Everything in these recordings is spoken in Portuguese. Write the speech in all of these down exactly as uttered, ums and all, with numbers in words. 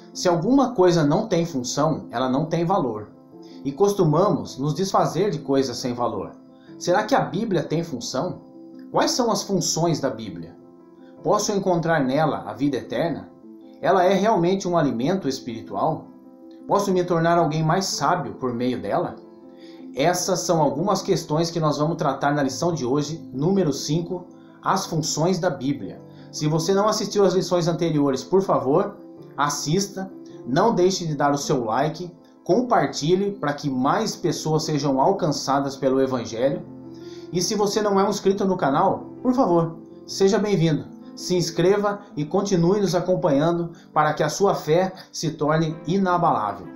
Se alguma coisa não tem função, ela não tem valor. E costumamos nos desfazer de coisas sem valor. Será que a Bíblia tem função? Quais são as funções da Bíblia? Posso encontrar nela a vida eterna? Ela é realmente um alimento espiritual? Posso me tornar alguém mais sábio por meio dela? Essas são algumas questões que nós vamos tratar na lição de hoje, número cinco, as funções da Bíblia. Se você não assistiu às lições anteriores, por favor, assista, não deixe de dar o seu like, compartilhe para que mais pessoas sejam alcançadas pelo Evangelho. E se você não é um inscrito no canal, por favor, seja bem-vindo. Se inscreva e continue nos acompanhando para que a sua fé se torne inabalável.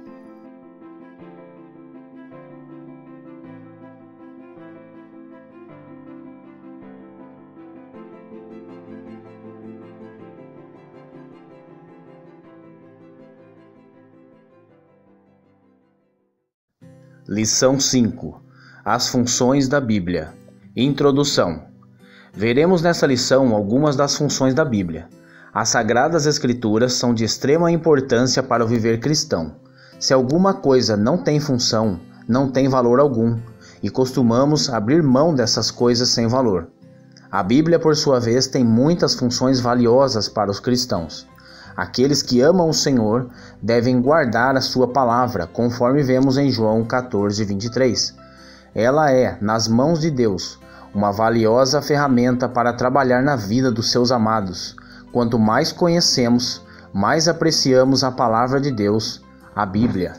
Lição cinco. As funções da Bíblia. Introdução. Veremos nessa lição algumas das funções da Bíblia. As Sagradas Escrituras são de extrema importância para o viver cristão. Se alguma coisa não tem função, não tem valor algum, e costumamos abrir mão dessas coisas sem valor. A Bíblia, por sua vez, tem muitas funções valiosas para os cristãos. Aqueles que amam o Senhor devem guardar a sua palavra, conforme vemos em João quatorze, vinte e três. Ela é, nas mãos de Deus, uma valiosa ferramenta para trabalhar na vida dos seus amados. Quanto mais conhecemos, mais apreciamos a palavra de Deus, a Bíblia.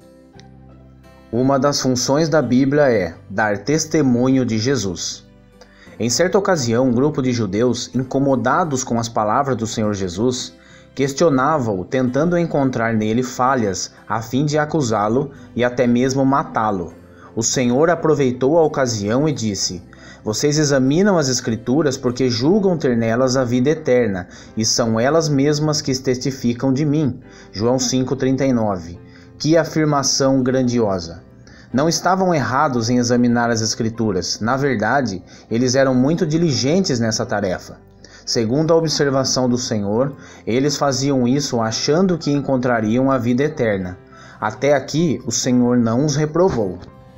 Uma das funções da Bíblia é dar testemunho de Jesus. Em certa ocasião, um grupo de judeus, incomodados com as palavras do Senhor Jesus, questionava-o, tentando encontrar nele falhas, a fim de acusá-lo e até mesmo matá-lo. O Senhor aproveitou a ocasião e disse: Vocês examinam as Escrituras porque julgam ter nelas a vida eterna, e são elas mesmas que testificam de mim. João cinco, trinta e nove. Que afirmação grandiosa! Não estavam errados em examinar as Escrituras. Na verdade, eles eram muito diligentes nessa tarefa. Segundo a observação do Senhor, eles faziam isso achando que encontrariam a vida eterna. Até aqui, o Senhor não os reprovou.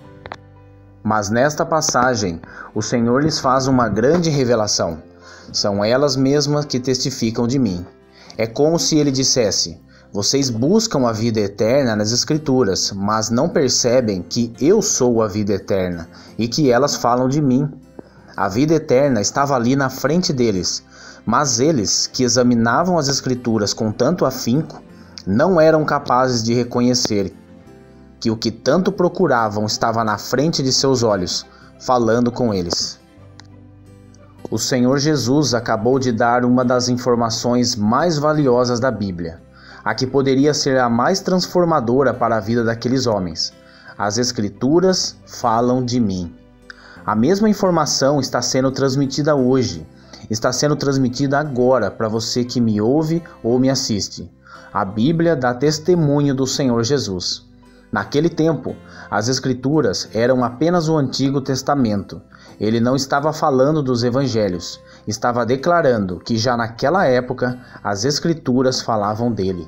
Mas nesta passagem, o Senhor lhes faz uma grande revelação. São elas mesmas que testificam de mim. É como se ele dissesse: Vocês buscam a vida eterna nas Escrituras, mas não percebem que eu sou a vida eterna e que elas falam de mim. A vida eterna estava ali na frente deles, mas eles, que examinavam as Escrituras com tanto afinco, não eram capazes de reconhecer que o que tanto procuravam estava na frente de seus olhos, falando com eles. O Senhor Jesus acabou de dar uma das informações mais valiosas da Bíblia, a que poderia ser a mais transformadora para a vida daqueles homens. As Escrituras falam de mim. A mesma informação está sendo transmitida hoje, está sendo transmitida agora para você que me ouve ou me assiste. A Bíblia dá testemunho do Senhor Jesus. Naquele tempo, as Escrituras eram apenas o Antigo Testamento. Ele não estava falando dos Evangelhos, estava declarando que já naquela época as Escrituras falavam dele.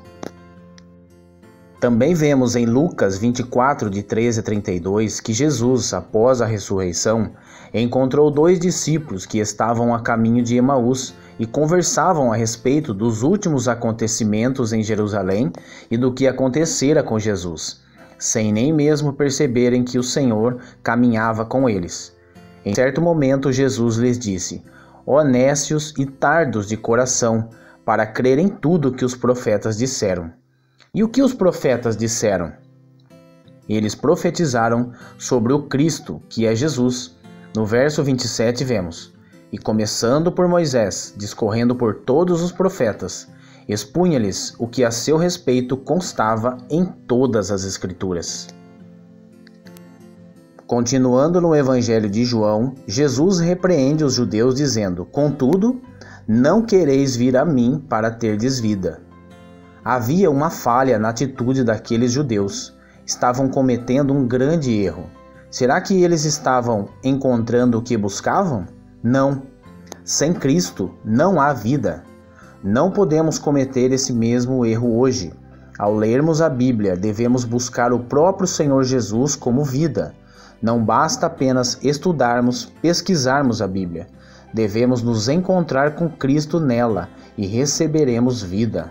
Também vemos em Lucas vinte e quatro, de treze a trinta e dois, que Jesus, após a ressurreição, encontrou dois discípulos que estavam a caminho de Emaús e conversavam a respeito dos últimos acontecimentos em Jerusalém e do que acontecera com Jesus, sem nem mesmo perceberem que o Senhor caminhava com eles. Em certo momento, Jesus lhes disse: Ó nécios e tardos de coração, para crer em tudo que os profetas disseram. E o que os profetas disseram? Eles profetizaram sobre o Cristo, que é Jesus. No verso vinte e sete vemos: E começando por Moisés, discorrendo por todos os profetas, expunha-lhes o que a seu respeito constava em todas as Escrituras. Continuando no Evangelho de João, Jesus repreende os judeus dizendo: Contudo, não quereis vir a mim para terdes vida. Havia uma falha na atitude daqueles judeus. Estavam cometendo um grande erro. Será que eles estavam encontrando o que buscavam? Não. Sem Cristo não há vida. Não podemos cometer esse mesmo erro hoje. Ao lermos a Bíblia, devemos buscar o próprio Senhor Jesus como vida. Não basta apenas estudarmos, pesquisarmos a Bíblia. Devemos nos encontrar com Cristo nela e receberemos vida.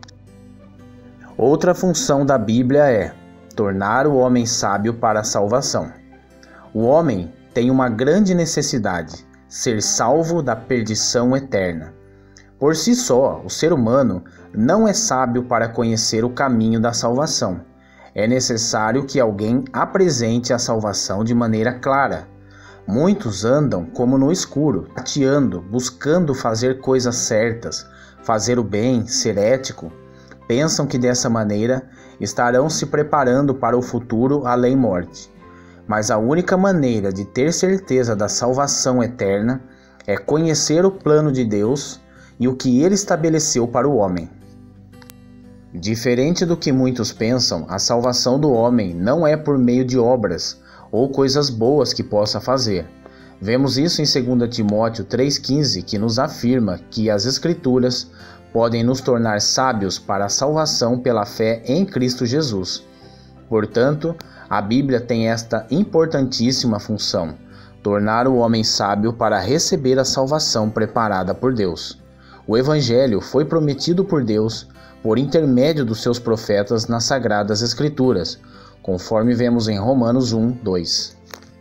Outra função da Bíblia é tornar o homem sábio para a salvação. O homem tem uma grande necessidade, ser salvo da perdição eterna. Por si só, o ser humano não é sábio para conhecer o caminho da salvação. É necessário que alguém apresente a salvação de maneira clara. Muitos andam como no escuro, tateando, buscando fazer coisas certas, fazer o bem, ser ético. Pensam que dessa maneira estarão se preparando para o futuro além morte. Mas a única maneira de ter certeza da salvação eterna é conhecer o plano de Deus e o que Ele estabeleceu para o homem. Diferente do que muitos pensam, a salvação do homem não é por meio de obras ou coisas boas que possa fazer. Vemos isso em dois Timóteo três quinze, que nos afirma que as Escrituras podem nos tornar sábios para a salvação pela fé em Cristo Jesus. Portanto, a Bíblia tem esta importantíssima função: tornar o homem sábio para receber a salvação preparada por Deus. O Evangelho foi prometido por Deus por intermédio dos seus profetas nas Sagradas Escrituras, conforme vemos em Romanos um, dois.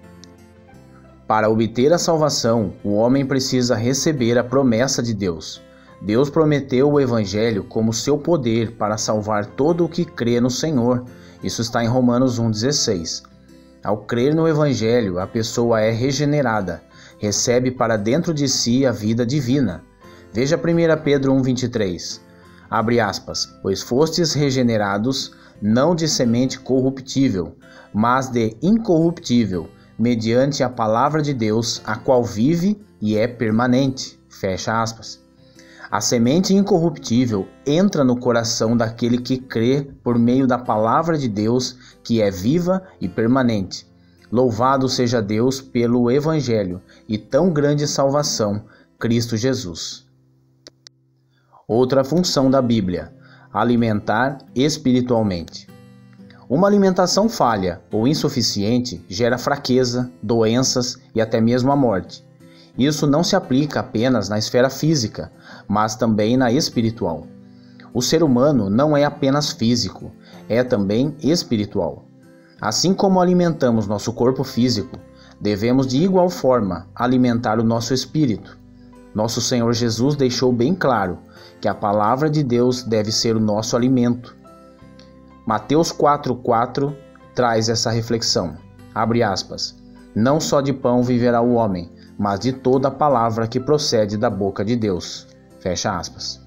Para obter a salvação, o homem precisa receber a promessa de Deus. Deus prometeu o Evangelho como seu poder para salvar todo o que crê no Senhor. Isso está em Romanos um, dezesseis. Ao crer no Evangelho, a pessoa é regenerada, recebe para dentro de si a vida divina. Veja primeira Pedro um, vinte e três. Abre aspas, pois fostes regenerados, não de semente corruptível, mas de incorruptível, mediante a palavra de Deus, a qual vive e é permanente. Fecha aspas. A semente incorruptível entra no coração daquele que crê por meio da palavra de Deus, que é viva e permanente. Louvado seja Deus pelo Evangelho e tão grande salvação, Cristo Jesus. Outra função da Bíblia: alimentar espiritualmente. Uma alimentação falha ou insuficiente gera fraqueza, doenças e até mesmo a morte. Isso não se aplica apenas na esfera física, mas também na espiritual. O ser humano não é apenas físico, é também espiritual. Assim como alimentamos nosso corpo físico, devemos de igual forma alimentar o nosso espírito. Nosso Senhor Jesus deixou bem claro que a palavra de Deus deve ser o nosso alimento. Mateus quatro, quatro traz essa reflexão. Abre aspas. Não só de pão viverá o homem, mas de toda a palavra que procede da boca de Deus. Fecha aspas.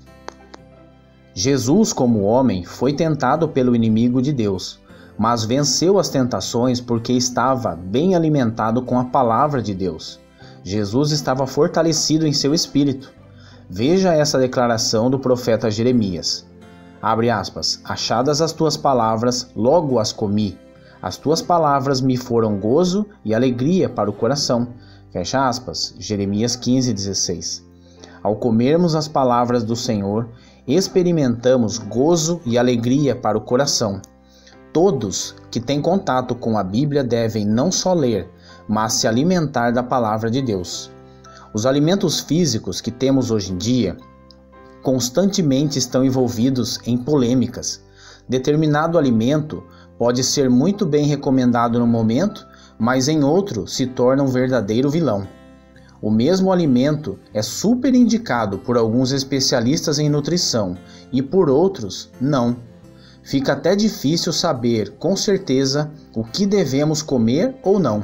Jesus, como homem, foi tentado pelo inimigo de Deus, mas venceu as tentações porque estava bem alimentado com a palavra de Deus. Jesus estava fortalecido em seu espírito. Veja essa declaração do profeta Jeremias. Abre aspas. Achadas as tuas palavras, logo as comi. As tuas palavras me foram gozo e alegria para o coração. Fecha aspas. Jeremias quinze, dezesseis. Ao comermos as palavras do Senhor, experimentamos gozo e alegria para o coração. Todos que têm contato com a Bíblia devem não só ler, mas se alimentar da palavra de Deus. Os alimentos físicos que temos hoje em dia constantemente estão envolvidos em polêmicas. Determinado alimento pode ser muito bem recomendado no momento, mas em outro se torna um verdadeiro vilão. O mesmo alimento é super indicado por alguns especialistas em nutrição e por outros não. Fica até difícil saber com certeza o que devemos comer ou não.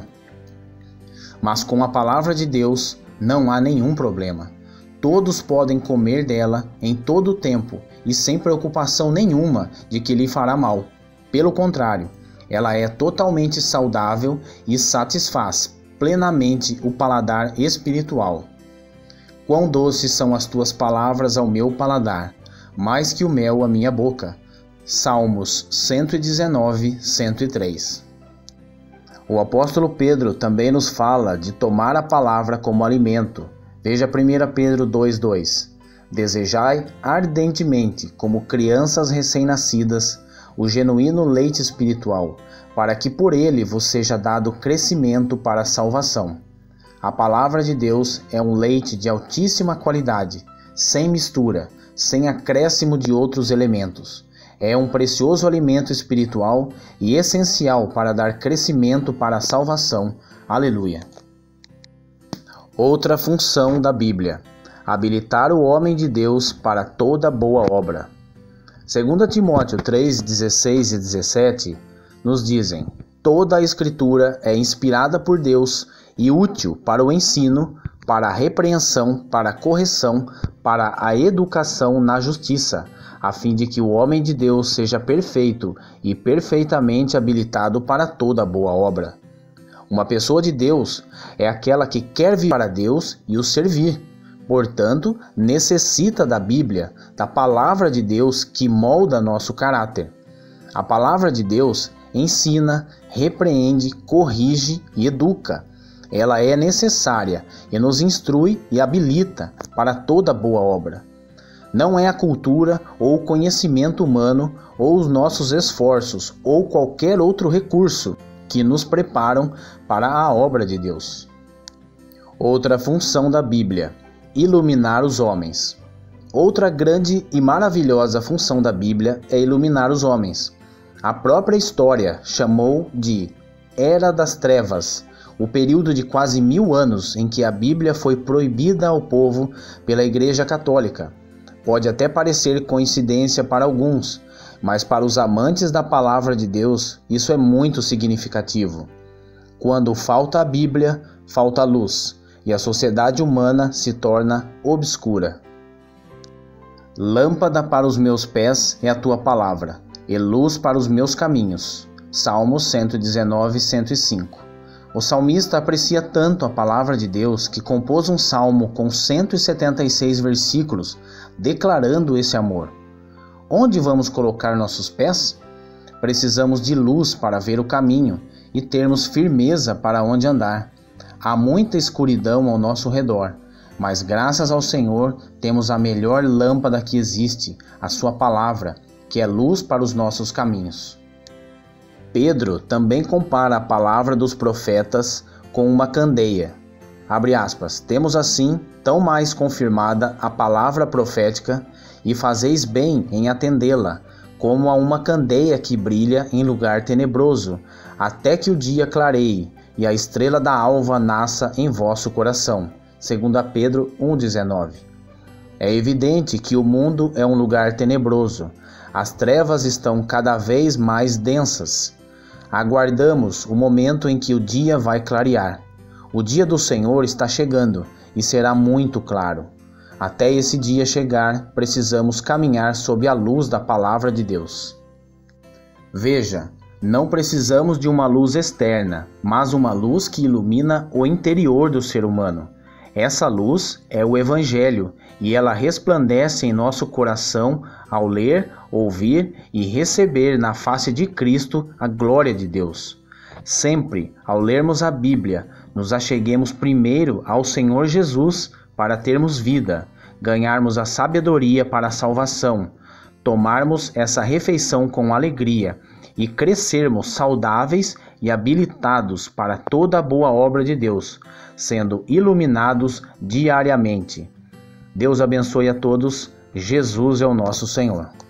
Mas com a palavra de Deus não há nenhum problema. Todos podem comer dela em todo o tempo e sem preocupação nenhuma de que lhe fará mal. Pelo contrário, ela é totalmente saudável e satisfaz plenamente o paladar espiritual. Quão doces são as tuas palavras ao meu paladar, mais que o mel à minha boca. Salmos cento e dezenove, cento e três. O apóstolo Pedro também nos fala de tomar a palavra como alimento. Veja primeira Pedro dois, dois. Desejai ardentemente, como crianças recém-nascidas, o genuíno leite espiritual, para que por ele vos seja dado crescimento para a salvação. A palavra de Deus é um leite de altíssima qualidade, sem mistura, sem acréscimo de outros elementos. É um precioso alimento espiritual e essencial para dar crescimento para a salvação. Aleluia. Outra função da Bíblia: habilitar o homem de Deus para toda boa obra. Segundo Timóteo três, dezesseis e dezessete, nos dizem: toda a Escritura é inspirada por Deus e útil para o ensino, para a repreensão, para a correção, para a educação na justiça, a fim de que o homem de Deus seja perfeito e perfeitamente habilitado para toda boa obra. Uma pessoa de Deus é aquela que quer vir para Deus e o servir. Portanto, necessita da Bíblia, da palavra de Deus que molda nosso caráter. A palavra de Deus ensina, repreende, corrige e educa. Ela é necessária e nos instrui e habilita para toda boa obra. Não é a cultura ou o conhecimento humano ou os nossos esforços ou qualquer outro recurso que nos preparam para a obra de Deus. Outra função da Bíblia: iluminar os homens. Outra grande e maravilhosa função da Bíblia é iluminar os homens. A própria história chamou de Era das Trevas o período de quase mil anos em que a Bíblia foi proibida ao povo pela Igreja Católica. Pode até parecer coincidência para alguns, mas para os amantes da palavra de Deus, isso é muito significativo. Quando falta a Bíblia, falta a luz, e a sociedade humana se torna obscura. Lâmpada para os meus pés é a tua palavra, e luz para os meus caminhos. Salmos cento e dezenove, cento e cinco. O salmista aprecia tanto a palavra de Deus que compôs um salmo com cento e setenta e seis versículos, declarando esse amor. Onde vamos colocar nossos pés? Precisamos de luz para ver o caminho e termos firmeza para onde andar. Há muita escuridão ao nosso redor, mas graças ao Senhor temos a melhor lâmpada que existe, a sua palavra, que é luz para os nossos caminhos. Pedro também compara a palavra dos profetas com uma candeia. Abre aspas, temos assim tão mais confirmada a palavra profética, e fazeis bem em atendê-la, como a uma candeia que brilha em lugar tenebroso, até que o dia clareie, e a estrela da alva nasça em vosso coração. Segundo Pedro um, dezenove. É evidente que o mundo é um lugar tenebroso. As trevas estão cada vez mais densas. Aguardamos o momento em que o dia vai clarear. O dia do Senhor está chegando e será muito claro. Até esse dia chegar, precisamos caminhar sob a luz da palavra de Deus. Veja, não precisamos de uma luz externa, mas uma luz que ilumina o interior do ser humano. Essa luz é o Evangelho e ela resplandece em nosso coração ao ler, ouvir e receber na face de Cristo a glória de Deus. Sempre, ao lermos a Bíblia, nos acheguemos primeiro ao Senhor Jesus para termos vida, ganharmos a sabedoria para a salvação, tomarmos essa refeição com alegria e crescermos saudáveis e habilitados para toda a boa obra de Deus, sendo iluminados diariamente. Deus abençoe a todos. Jesus é o nosso Senhor.